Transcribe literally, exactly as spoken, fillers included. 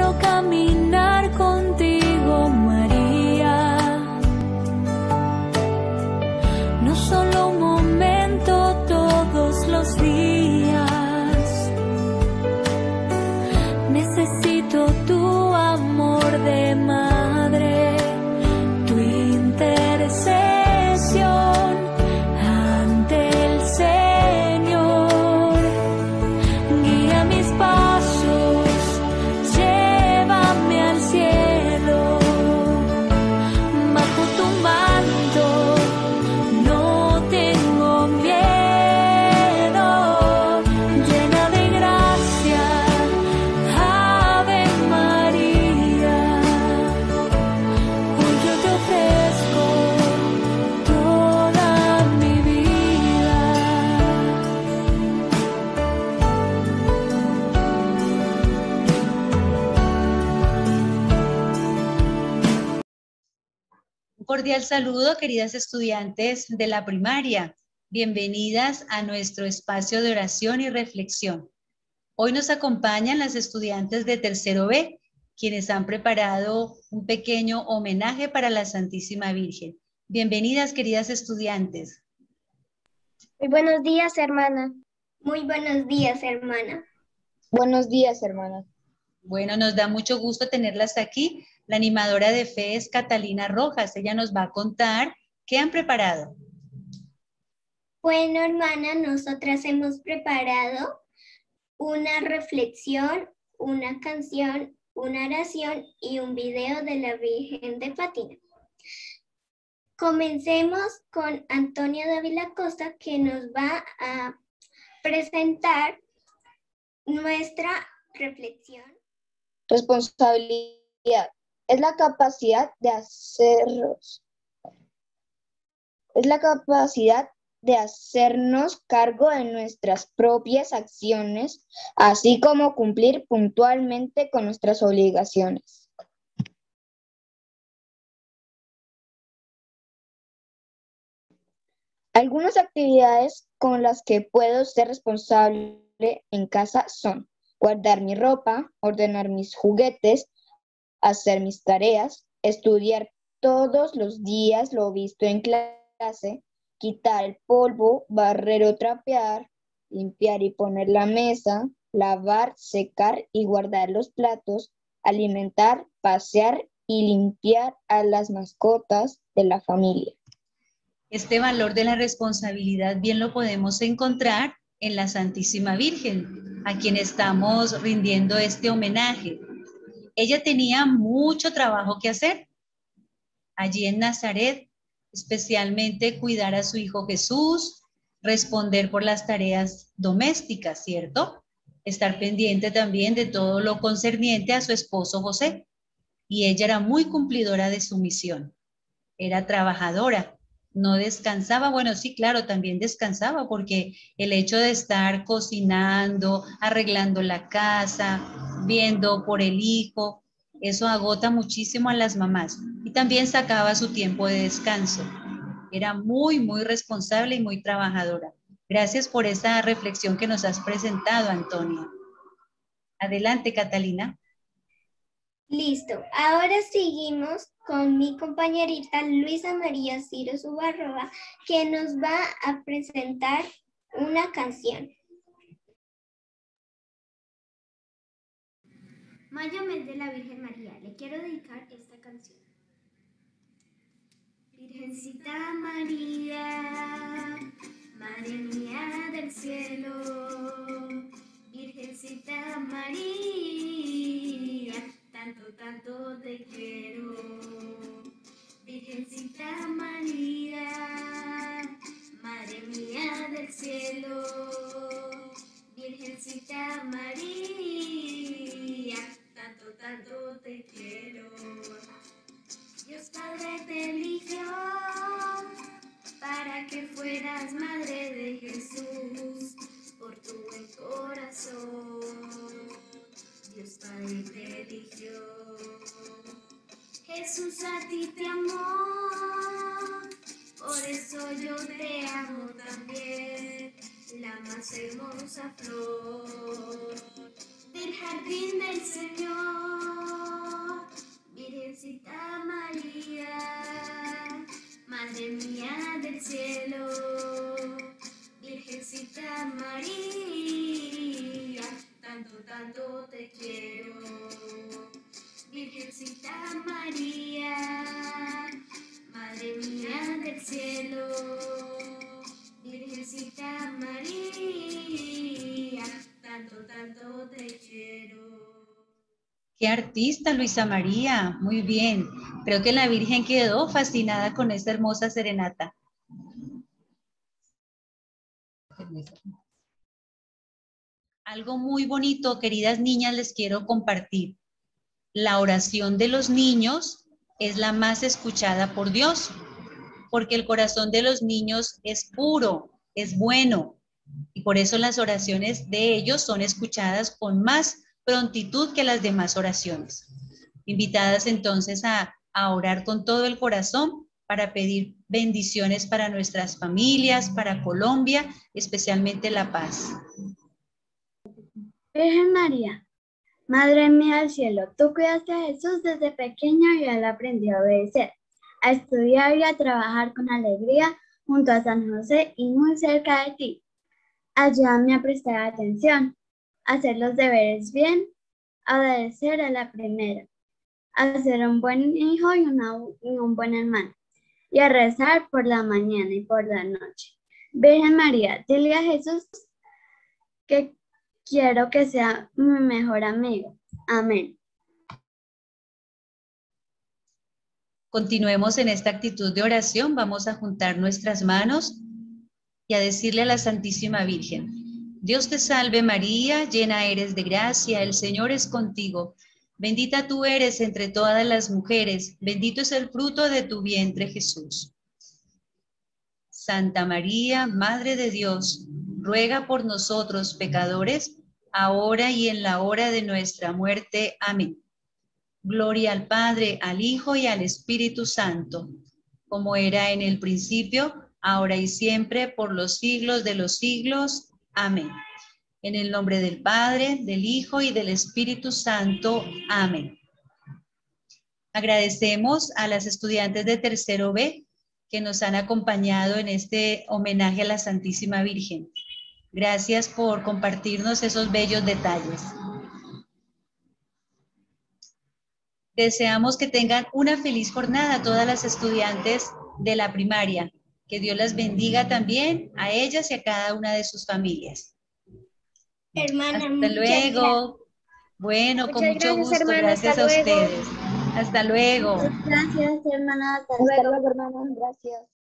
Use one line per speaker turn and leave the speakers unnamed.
quiero caminar contigo, María. No solo un momento, todos los días. Necesito tu amor de madre, tu intercesión ante el Señor. Guía mis pasos, llévame al cielo. Bajo tu manto no tengo miedo. Llena de gracia, Ave María. Hoy yo te ofrezco toda mi vida.
Un cordial saludo, queridas estudiantes de la primaria. Bienvenidas a nuestro espacio de oración y reflexión. Hoy nos acompañan las estudiantes de tercero B, quienes han preparado un pequeño homenaje para la Santísima Virgen. Bienvenidas, queridas estudiantes.
Muy buenos días, hermana.
Muy buenos días, hermana.
Buenos días, hermana.
Bueno, nos da mucho gusto tenerlas aquí. La animadora de fe es Catalina Rojas. Ella nos va a contar qué han preparado.
Bueno, hermana, nosotras hemos preparado una reflexión, una canción, una oración y un video de la Virgen de Fátima. Comencemos con Antonio Dávila Costa, que nos va a presentar nuestra reflexión.
Responsabilidad es la capacidad de hacernos, es la capacidad de hacernos cargo de nuestras propias acciones, así como cumplir puntualmente con nuestras obligaciones. Algunas actividades con las que puedo ser responsable en casa son guardar mi ropa, ordenar mis juguetes, hacer mis tareas, estudiar todos los días lo visto en clase, quitar el polvo, barrer o trapear, limpiar y poner la mesa, lavar, secar y guardar los platos, alimentar, pasear y limpiar a las mascotas de la familia.
Este valor de la responsabilidad bien lo podemos encontrar en la Santísima Virgen, a quien estamos rindiendo este homenaje. Ella tenía mucho trabajo que hacer allí en Nazaret, especialmente cuidar a su hijo Jesús, responder por las tareas domésticas, ¿cierto? Estar pendiente también de todo lo concerniente a su esposo José. Y ella era muy cumplidora de su misión. Era trabajadora, no descansaba. Bueno, sí, claro, también descansaba porque el hecho de estar cocinando, arreglando la casa, viendo por el hijo, eso agota muchísimo a las mamás. Y también sacaba su tiempo de descanso. Era muy, muy responsable y muy trabajadora. Gracias por esa reflexión que nos has presentado, Antonia. Adelante, Catalina.
Listo, ahora seguimos con mi compañerita Luisa María Ciro Subarroba, que nos va a presentar una canción.
Mayo, mes de la Virgen María, le quiero dedicar esta canción. Virgencita María, Madre mía del cielo, Virgencita María, tanto, tanto te quiero. Virgencita María, Madre mía del cielo, Virgencita María, tanto, tanto te quiero. Dios Padre te eligió para que fueras madre de Jesús por tu buen corazón. Dios Padre te eligió. Jesús a ti te amó, por eso yo te amo también, la más hermosa flor del jardín del Señor. tanto te quiero. Virgencita María, Madre mía del cielo. Virgencita María, tanto, tanto te quiero.
¡Qué artista, Luisa María! Muy bien. Creo que la Virgen quedó fascinada con esta hermosa serenata. Algo muy bonito, queridas niñas, les quiero compartir. La oración de los niños es la más escuchada por Dios, porque el corazón de los niños es puro, es bueno, y por eso las oraciones de ellos son escuchadas con más prontitud que las demás oraciones. Invitadas entonces a, a orar con todo el corazón para pedir bendiciones para nuestras familias, para Colombia, especialmente la paz.
Virgen María, Madre mía del cielo, tú cuidaste a Jesús desde pequeño y él aprendió a obedecer, a estudiar y a trabajar con alegría junto a San José y muy cerca de ti. Ayúdame a prestar atención, a hacer los deberes bien, a obedecer a la primera, a ser un buen hijo y, una, y un buen hermano, y a rezar por la mañana y por la noche. Virgen María, dile a Jesús que quiero que sea mi mejor amigo. Amén.
Continuemos en esta actitud de oración. Vamos a juntar nuestras manos y a decirle a la Santísima Virgen: Dios te salve María, llena eres de gracia, el Señor es contigo. Bendita tú eres entre todas las mujeres, bendito es el fruto de tu vientre Jesús. Santa María, Madre de Dios, ruega por nosotros pecadores, ahora y en la hora de nuestra muerte. Amén. Gloria al Padre, al Hijo y al Espíritu Santo, como era en el principio, ahora y siempre, por los siglos de los siglos. Amén. En el nombre del Padre, del Hijo y del Espíritu Santo. Amén. Agradecemos a las estudiantes de tercero B que nos han acompañado en este homenaje a la Santísima Virgen. Gracias por compartirnos esos bellos detalles. Deseamos que tengan una feliz jornada a todas las estudiantes de la primaria. Que Dios las bendiga también a ellas y a cada una de sus familias.
Hermana,
Hasta
muchas
luego.
gracias.
Bueno, con
Muchas
mucho
gracias,
gusto.
hermana.
Gracias
Hasta
a
luego.
ustedes. Hasta luego.
Gracias, hermana. Hasta
Hasta
luego.
luego, hermanos. Gracias.